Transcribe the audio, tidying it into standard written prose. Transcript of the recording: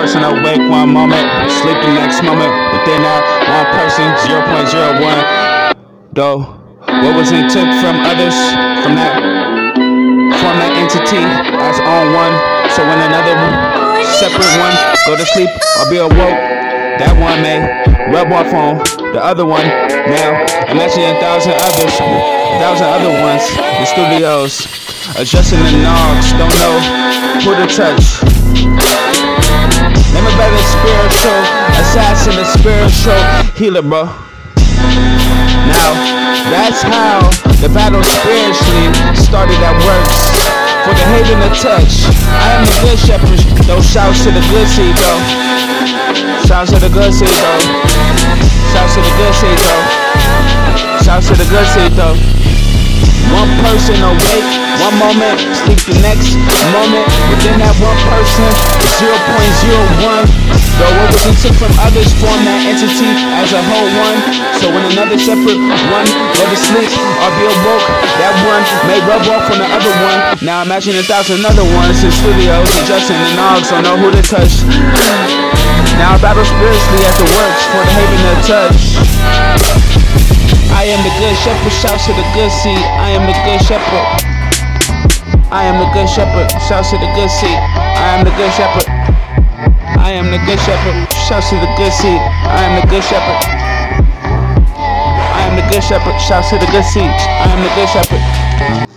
person awake one moment, sleep the next moment. Within that one person, 0.01. Though, what was it took from others, from that entity as on one. So when another separate one go to sleep or be awoke, that one may rub off on the other one. Now imagine a thousand other ones in studios, adjusting the knobs, don't know who to touch. Name a better spiritual assassin, a spiritual healer, bro. Now that's how the battle spiritually started at works. For the haven to touch, I am the good shepherd. Those shouts to the good seed, though. Shouts to the good seed, though. Shouts to the good seed, though. Shouts to the good seed, though. One person awake, one moment, sleep the next moment. Within that one person, 0.01. Though what was took from others form that entity as a whole one. So when another separate one go to sleep or be awoke, that one may rub off on the other one. Now imagine 1,000 other ones in studios adjusting the knobs, don't know who to touch. Now I battle spiritually at the works for the haven to touch. I am the good shepherd, shouts to the good seed. I am the good shepherd. I am the good shepherd, shouts to the good seed. I am the good shepherd. I am the good shepherd, shouts to the good seed. I am the good shepherd. I am the good shepherd, shouts to the good seed. I am the good shepherd.